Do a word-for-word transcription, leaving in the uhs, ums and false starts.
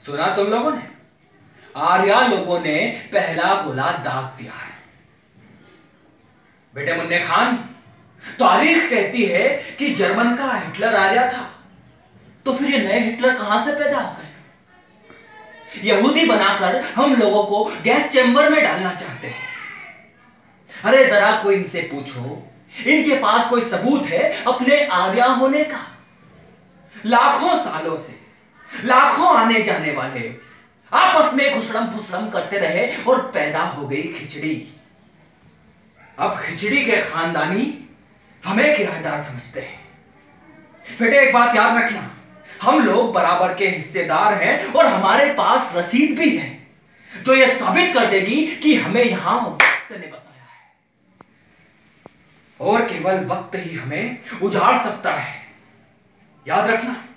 सुना तुम लोगों ने? आर्या लोगों ने पहला गोला दाग दिया है। बेटे मुन्ने खान, तारीख कहती है कि जर्मन का हिटलर आर्या था, तो फिर ये नए हिटलर कहां से पैदा हो गए? यहूदी बनाकर हम लोगों को गैस चैम्बर में डालना चाहते हैं। अरे जरा कोई इनसे पूछो, इनके पास कोई सबूत है अपने आर्या होने का? लाखों सालों से लाखों आने जाने वाले आपस में घुसड़म फुसड़म करते रहे और पैदा हो गई खिचड़ी। अब खिचड़ी के खानदानी हमें किराएदार समझते हैं। बेटे एक बात याद रखना, हम लोग बराबर के हिस्सेदार हैं और हमारे पास रसीद भी है जो यह साबित कर देगी कि हमें यहां वक्त ने बसाया है और केवल वक्त ही हमें उजाड़ सकता है। याद रखना।